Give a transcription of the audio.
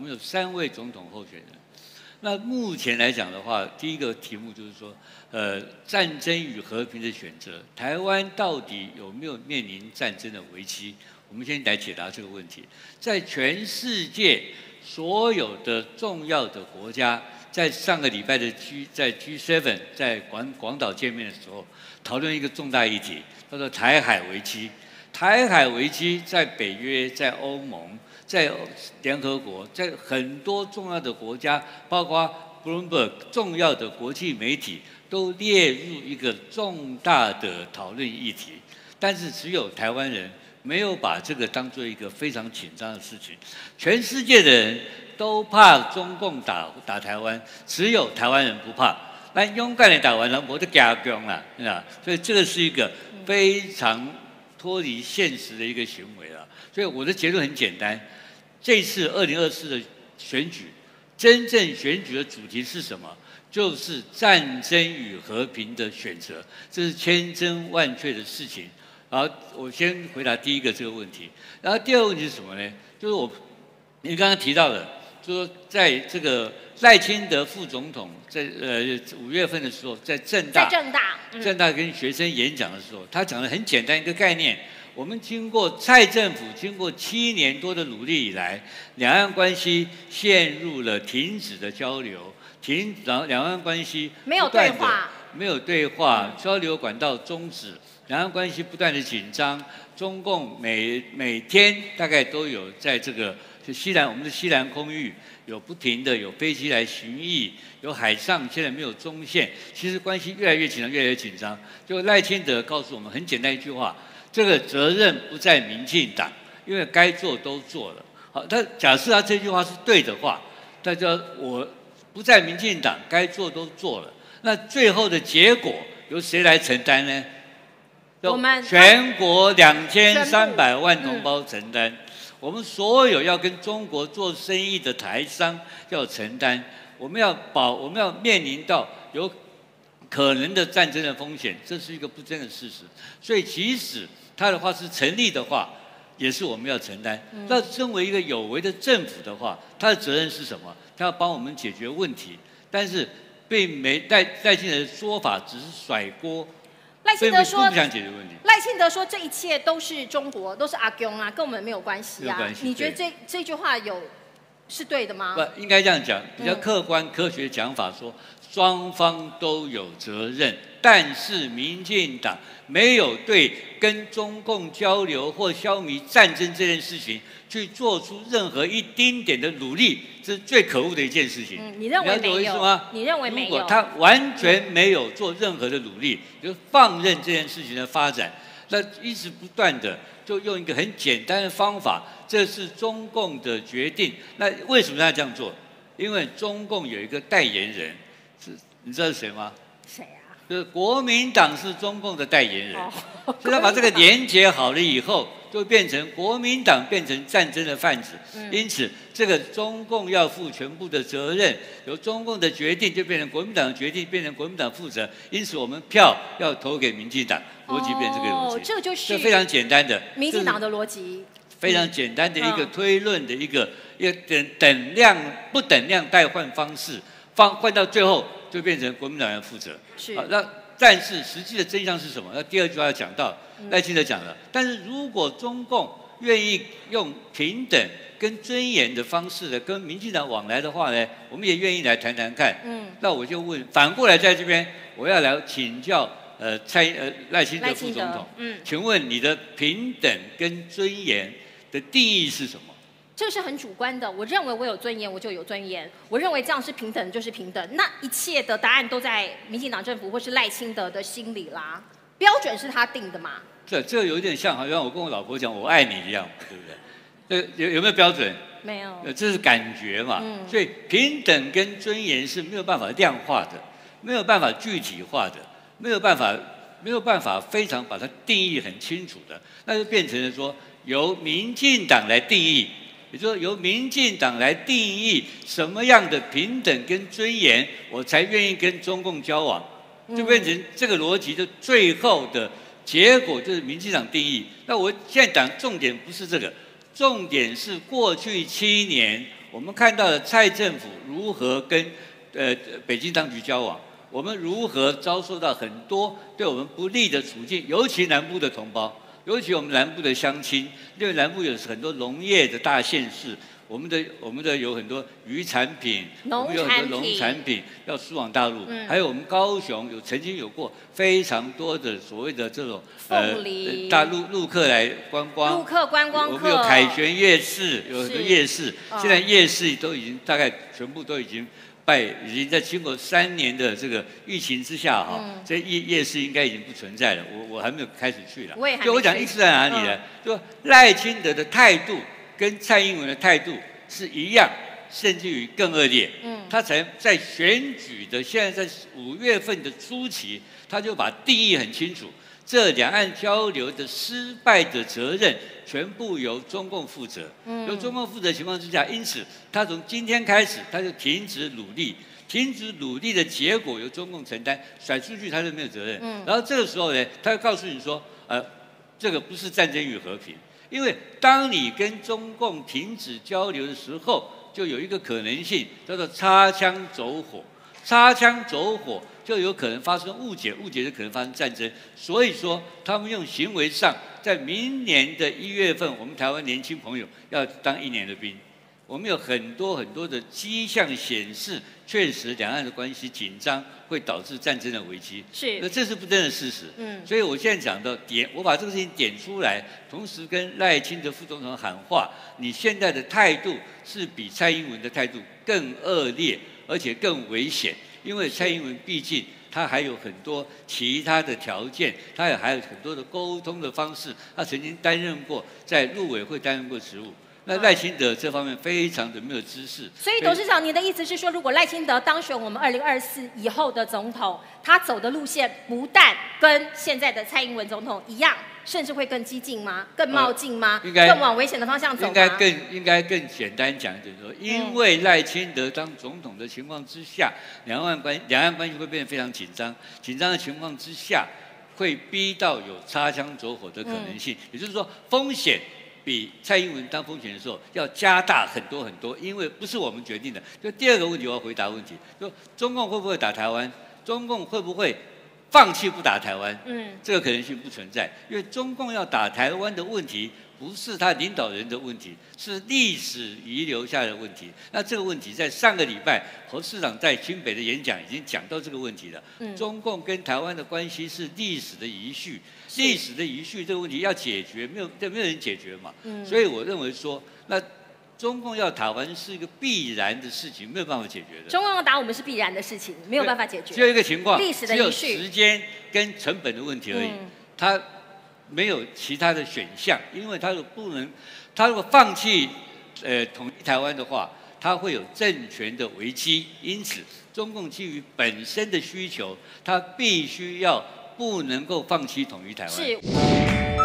们有3位总统候选人。那目前来讲的话，第一个题目就是说，战争与和平的选择，台湾到底有没有面临战争的危机？我们先来解答这个问题。在全世界所有的重要的国家，在上个礼拜的在 G7 在广岛见面的时候，讨论一个重大议题，叫做台海危机。台海危机在北约、在欧盟、在联合国、在很多重要的国家，包括 Bloomberg 重要的国际媒体，都列入一个重大的讨论议题。但是只有台湾人没有把这个当做一个非常紧张的事情。全世界的人都怕中共打台湾，只有台湾人不怕。那勇敢的打完了，我就加强了，所以这个是一个非常脱离现实的一个行为了。所以我的结论很简单，这次2024的选举，真正选举的主题是什么？就是战争与和平的选择，这是千真万确的事情。好，我先回答第一个这个问题。然后第二个问题是什么呢？就是你刚刚提到的，就是说在这个赖清德副总统在5月份的时候，在政大跟学生演讲的时候，他讲了很简单一个概念。我们经过蔡政府经过7年多的努力以来，两岸关系陷入了停止的交流，然后两岸关系没有对话， 交流管道终止，两岸关系不断的紧张。中共每天大概都有在这个我们的西南空域有不停的有飞机来巡弋，有海上现在没有中线，其实关系越来越紧张，越来越紧张。就赖清德告诉我们很简单一句话。这个责任不在民进党，因为该做都做了。好，假设他这句话是对的话，他就我不在民进党，该做都做了。那最后的结果由谁来承担呢？ 我们全国2300万同胞承担。我们所有要跟中国做生意的台商要承担。我们要面临到有可能的战争的风险，这是一个不争的事实。所以即使他的话是成立的话，也是我们要承担。那身为一个有为的政府的话，他的责任是什么？他要帮我们解决问题，但是并没赖清德的说法只是甩锅。 赖清德说不想解决问题。 赖清德说这一切都是中国，都是阿公啊，跟我们没有关系啊。你觉得这句话是对的吗？ 不，应该这样讲，比较客观科学讲法说，双方都有责任，但是民进党没有对跟中共交流或消弭战争这件事情去做出任何一丁点的努力，这是最可恶的一件事情。 你认为没有？ 你了解我意思吗？ 你认为没有？ 如果他完全没有做任何的努力，就放任这件事情的发展，那一直不断的就用一个很简单的方法，这是中共的决定。那为什么他这样做？因为中共有一个代言人，你知道是谁吗？ 谁啊？ 就是国民党是中共的代言人，所以他把这个连结好了以后，就变成国民党变成战争的贩子。因此，这个中共要负全部的责任，由中共的决定就变成国民党的决定，变成国民党负责。因此，我们票要投给民进党，逻辑变成这个逻辑。 这就是非常简单的民进党的逻辑， 非常简单的一个推论的一个不等量代换方式，换到最后就变成国民党要负责。 是。 但是实际的真相是什么？那第二句话要讲到，赖清德讲了。但是如果中共愿意用平等跟尊严的方式的跟民进党往来的话呢，我们也愿意来谈谈看。那我就问，反过来在这边，我要来请教赖清德副总统，请问你的平等跟尊严的定义是什么？ 这是很主观的。我认为我有尊严，我就有尊严；我认为这样是平等，就是平等。那一切的答案都在民进党政府或是赖清德的心里啦。标准是他定的嘛？ 这有点像好像我跟我老婆讲我爱你一样，对不对？有没有标准？ 没有。 这是感觉嘛。所以平等跟尊严是没有办法量化的，没有办法具体化的，没有办法非常把它定义很清楚的，那就变成了说由民进党来定义。也就是说，由民进党来定义什么样的平等跟尊严，我才愿意跟中共交往，就变成这个逻辑的最后的结果就是民进党定义。那我现在讲重点不是这个，重点是过去7年我们看到了蔡政府如何跟北京当局交往，我们如何遭受到很多对我们不利的处境，尤其南部的同胞，尤其我们南部的乡亲，因为南部有很多农业的大县市。我们的有很多渔产品，我们有很多农产品要输往大陆，还有我们高雄曾经有过非常多的所谓的这种大陆客来观光， 陆客观光客， 我们有凯旋夜市，有很多夜市，现在夜市都已经大概全部都已经在经过3年的这个疫情之下这夜市应该已经不存在了，我还没有开始去了。就我讲意思在哪里呢？就赖清德的态度。跟蔡英文的态度是一样，甚至于更恶劣。他才在选举的现在在5月份的初期，他就把定义很清楚，这两岸交流的失败的责任全部由中共负责。由中共负责的情况之下，因此他从今天开始他就停止努力，停止努力的结果由中共承担，甩出去他就没有责任。然后这个时候呢，他会告诉你说，这个不是战争与和平。因为当你跟中共停止交流的时候，就有一个可能性叫做擦枪走火，擦枪走火就有可能发生误解，误解就可能发生战争。所以说，他们用行为上，在明年的1月份，我们台湾年轻朋友要当1年的兵。我们有很多的迹象显示，确实两岸的关系紧张会导致战争的危机。那这是不争的事实。所以我现在讲到我把这个事情点出来，同时跟赖清德副总统喊话：你现在的态度是比蔡英文的态度更恶劣，而且更危险。因为蔡英文毕竟他还有很多其他的条件，他还有很多的沟通的方式。他曾经在陆委会担任过职务。那赖清德这方面非常的没有知识， 所以董事长，您的意思是说，如果赖清德当选我们2024以后的总统，他走的路线不但跟现在的蔡英文总统一样，甚至会更激进吗？更冒进吗？更往危险的方向走吗？ 应该更简单讲一点说，因为赖清德当总统的情况之下，两岸关系会变得非常紧张，紧张的情况之下，会逼到有擦枪走火的可能性，也就是说风险。比蔡英文当风险的时候要加大很多，因为不是我们决定的。就第二个问题，我要回答问题，就中共会不会打台湾？中共会不会放弃不打台湾？这个可能性不存在，因为中共要打台湾的问题不是他领导人的问题，是历史遗留下的问题。那这个问题在上个礼拜侯市长在新北的演讲已经讲到这个问题了。中共跟台湾的关系是历史的遗绪，历史的遗绪这个问题要解决，没有人解决嘛。所以我认为说，那中共要打完是一个必然的事情，没有办法解决的。 中共要打我们是必然的事情，没有办法解决。 只有一个情况， 历史的遗绪， 只有时间跟成本的问题而已。他没有其他的选项，因为他如果放弃统一台湾的话，他会有政权的危机。因此，中共基于本身的需求，他必须不能够放弃统一台湾。